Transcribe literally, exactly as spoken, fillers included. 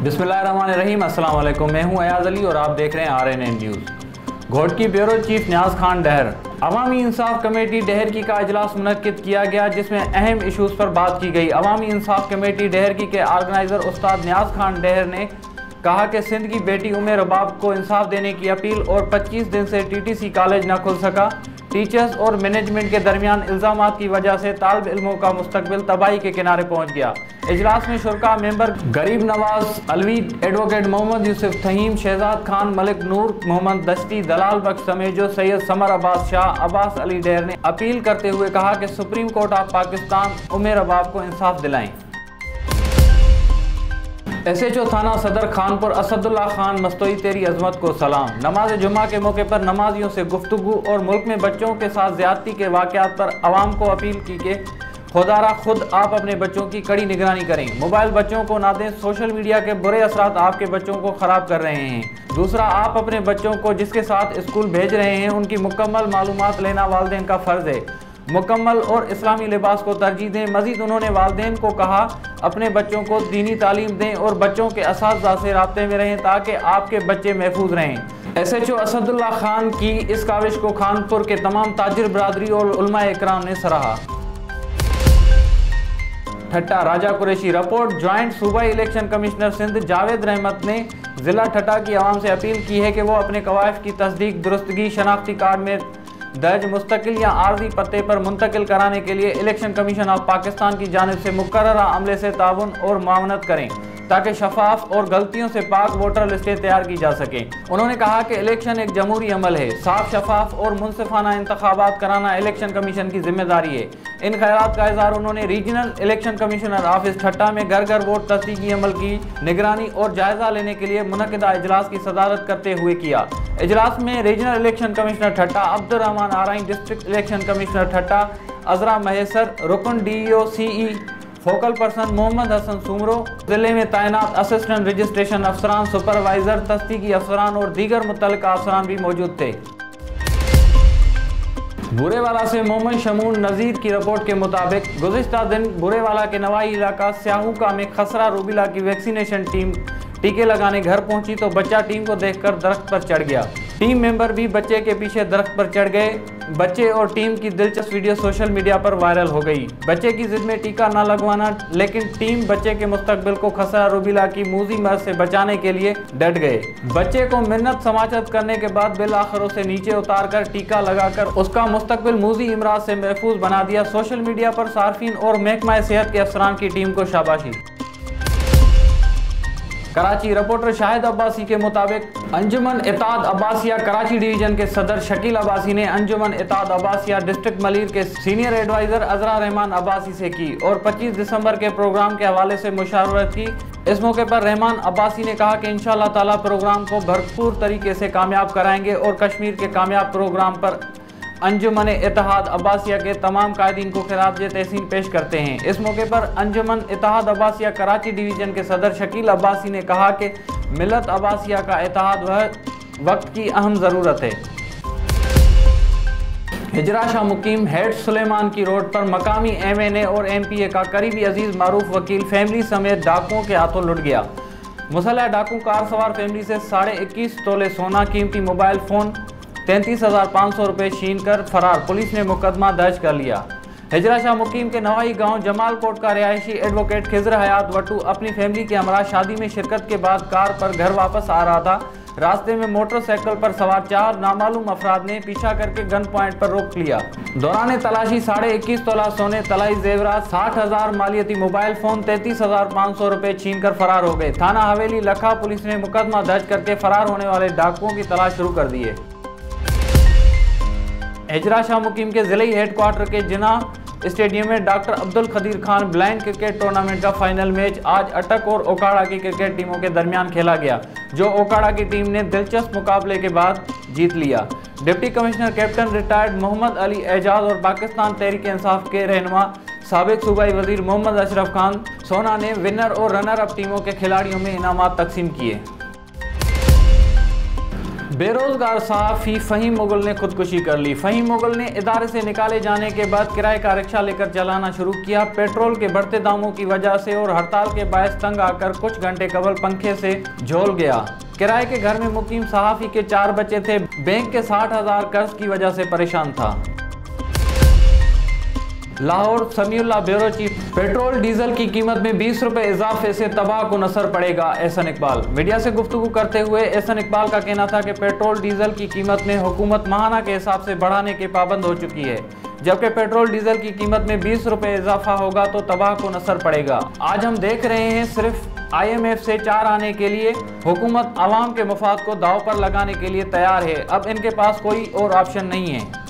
बिस्मिल्लाहिर्रहमानिर्रहीम, अस्सलाम वालेकुम। मैं हूं अयाज अली और आप देख रहे हैं R N N news. Ghotki bureau chief Niaz Khan Dahar. Awami इंसाफ कमेटी डहर की का इजलास मुनक्किद किया गया, जिसमें अहम इशूज़ पर बात की गई। अवामी इंसाफ कमेटी डहर की के ऑर्गेनाइज़र उस्ताद न्याज खान डहर ने कहा कि सिंध की बेटी उम्मे रबाब को इंसाफ देने की अपील और पच्चीस दिन से टी टी सी कॉलेज न खुल सका। टीचर्स और मैनेजमेंट के दरमियान इल्ज़ामात की वजह से तालिब इल्मों का मुस्तकबिल तबाही के किनारे पहुँच गया। इजलास में शुरका मेंबर गरीब नवाज अलवी, एडवोकेट मोहम्मद यूसुफ तहीम, शहजाद खान, मलिक नूर मोहम्मद दश्ती, दलाल बख्श समेजो, सैयद समर अब्बास शाह, अब्बास अली डहर ने अपील करते हुए कहा कि supreme court of Pakistan Umme Rabab को इंसाफ दिलाएं। एस एच ओ थाना सदर खानपुर असदुल्ला खान मस्तोई, तेरी अजमत को सलाम। नमाज जुम्मा के मौके पर नमाजियों से गुफ्तगू और मुल्क में बच्चों के साथ ज्यादती के वाक़यात पर आवाम को अपील की कि खुदारा खुद आप अपने बच्चों की कड़ी निगरानी करें। मोबाइल बच्चों को ना दें, सोशल मीडिया के बुरे असरात आपके बच्चों को ख़राब कर रहे हैं। दूसरा, आप अपने बच्चों को जिसके साथ स्कूल भेज रहे हैं उनकी मुकम्मल मालूमात लेना वालिदैन का फ़र्ज़ है। मुकम्मल और इस्लामी लिबास को तरजीह दें। मज़ीद उन्होंने वालिदैन को कहा अपने बच्चों को दीनी तालीम दें और बच्चों के असातिज़ा से राब्ते में रहें ताकि आपके बच्चे महफूज रहें। S H O Asadullah Khan की इस काविश को खानपुर के तमाम ताजिर बरादरी और उलमा इकराम ने सराहा। ठट्टा राजा कुरैशी रिपोर्ट। ज्वाइंट सूबाई इलेक्शन कमिश्नर सिंध जावेद रहमत ने ज़िला ठट्टा की आवाम से अपील की है कि वो अपने कवायफ की तस्दीक, दुरुस्तगी शनाख्ती कार्ड में दर्ज मुस्तकिल या आर्जी पते पर मुंतकिल कराने के लिए इलेक्शन कमीशन ऑफ पाकिस्तान की जानिब से मुकर्ररा अमले से ताउन और मावनत करें ताकि शफाफ और गलतियों से पाक वोटर लिस्टें तैयार की जा सकें। उन्होंने कहा कि इलेक्शन एक जमहूरी अमल है, साफ शफाफ और मुनसिफाना इंतखाबात कराना इलेक्शन कमीशन की जिम्मेदारी है। इन ख्यालात का इज़हार उन्होंने regional election commissioner office Thatta में घर घर वोट तस्दीकी अमल की निगरानी और जायजा लेने के लिए मुनक़िदा इजलास की सदारत करते हुए किया। इजलास में regional election commissioner Thatta Abdur Rehman Arain, district election commissioner Thatta Azra Mahesar, रुकन D E O C E, focal person Mohammad Hassan Soomro, जिले में तैनात असिस्टेंट रजिस्ट्रेशन अफसरान, सुपरवाइजर, तस्दीकी अफसरान और दीगर मुतल्लिका अफसरान भी मौजूद थे। बुरेवाला से मोहम्मद शमून नज़ीर की रिपोर्ट के मुताबिक गुज़िश्ता दिन बुरेवाला के नवाई इलाका स्याहूका में खसरा रूबेला की वैक्सीनेशन टीम टीके लगाने घर पहुंची तो बच्चा टीम को देखकर दरख्त पर चढ़ गया। टीम मेंबर भी बच्चे के पीछे दरख्त पर चढ़ गए। बच्चे और टीम की दिलचस्प वीडियो सोशल मीडिया पर वायरल हो गई। बच्चे की जिद में टीका न लगवाना, लेकिन टीम बच्चे के मुस्तकबिल को खसरा रूबेला की मूजी मर्ज से बचाने के लिए डट गए। बच्चे को मिन्नत समाचत करने के बाद बिल आखिर उसे नीचे उतार कर टीका लगाकर उसका मुस्तकबिल मूजी इमराज से महफूज बना दिया। सोशल मीडिया पर सार्फिन और महकमा सेहत के अफसरान की टीम को शाबाशी। कराची रिपोर्टर शाहिद अब्बासी के मुताबिक अंजुमन इत्तेहाद अब्बासिया कराची डिवीजन के सदर शकील अब्बासी ने अंजुमन इत्तेहाद अब्बासिया डिस्ट्रिक्ट मलीर के सीनियर एडवाइज़र अजरा रहमान अब्बासी से की और पच्चीस दिसंबर के प्रोग्राम के हवाले से मुशावरत की। इस मौके पर रहमान अब्बासी ने कहा कि इंशाअल्लाह ताला प्रोग्राम को भरपूर तरीके से कामयाब कराएंगे और कश्मीर के कामयाब प्रोग्राम पर अंजुमन इत्तेहाद अब्बासिया के तमाम कायदीन को खिराज तहसीन पेश करते हैं। इस मौके पर अंजुमन इत्तेहाद अब्बासिया कराची डिवीज़न के सदर शकील अब्बासी ने कहा कि मिलत अब्बासिया का इत्तेहाद वह वक्त की अहम ज़रूरत है। हिजरा शाह मुकीम हेड सुलेमान की रोड पर मकामी एम एन ए और एम पी ए का करीबी अजीज़ मारूफ वकील फैमिली समेत डाकुओं के हाथों लुट गया। मुसल्लह डाकू कार सवार फैमिली से साढ़े इक्कीस तोले सोना, कीमती मोबाइल फ़ोन, तैंतीस हज़ार पाँच सौ रुपये छीन कर फरार। पुलिस ने मुकदमा दर्ज कर लिया। हिजरा शाह मुकीम के नवाई गांव जमालकोट का रिहायशी एडवोकेट खिजर हयात वटू अपनी फैमिली के हमरा शादी में शिरकत के बाद कार पर घर वापस आ रहा था। रास्ते में मोटरसाइकिल पर सवार चार नामालूम अफराद ने पीछा करके गन पॉइंट पर रोक लिया। दौरान तलाशी साढ़े इक्कीस तोला सोने, तलाई जेवरात, साठ हज़ार मालियती मोबाइल फ़ोन, तैंतीस हज़ार पाँच सौ रुपये छीन कर फरार हो गए। थाना हवेली लखा पुलिस ने मुकदमा दर्ज करके फरार होने वाले डाकुओं की तलाश शुरू कर दी है। हिजरा शाह मुकीम के ज़िले हेडक्वार्टर के जिना स्टेडियम में doctor Abdul Khadir Khan blind cricket tournament का फाइनल मैच आज अटक और ओकाड़ा की क्रिकेट टीमों के दरमियान खेला गया, जो ओकाड़ा की टीम ने दिलचस्प मुकाबले के बाद जीत लिया। Deputy commissioner captain retired Mohammad Ali Ejaz और पाकिस्तान तहरीक इंसाफ के रहनुमा साबिक सूबाई वजीर मोहम्मद अशरफ खान सोना ने विनर और रनर अप टीमों के खिलाड़ियों में इनामात तकसीम किए। बेरोजगार सहाफी फ़हीम मुगल ने खुदकुशी कर ली। फ़हीम मुगल ने इदारे से निकाले जाने के बाद किराए का रिक्शा लेकर चलाना शुरू किया। पेट्रोल के बढ़ते दामों की वजह से और हड़ताल के बायस तंग आकर कुछ घंटे कबल पंखे से झोल गया। किराए के घर में मुकीम सहाफी के चार बच्चे थे। बैंक के साठ हजार कर्ज की वजह से परेशान था। Lahore Samiullah bureau chief, petrol diesel की कीमत में बीस रुपए इजाफे से तबाह को असर पड़ेगा। एहसन इकबाल। मीडिया से गुफ्तगू करते हुए एहसन इकबाल का कहना था कि पेट्रोल डीजल की कीमत में हुकूमत माहाना के हिसाब से बढ़ाने के पाबंद हो चुकी है, जबकि पेट्रोल डीजल की कीमत में बीस रुपए इजाफा होगा तो तबाह को असर पड़ेगा। आज हम देख रहे हैं सिर्फ आई एम एफ से चार आने के लिए हुकूमत आवाम के मफाद को दाव पर लगाने के लिए तैयार है। अब इनके पास कोई और ऑप्शन नहीं है।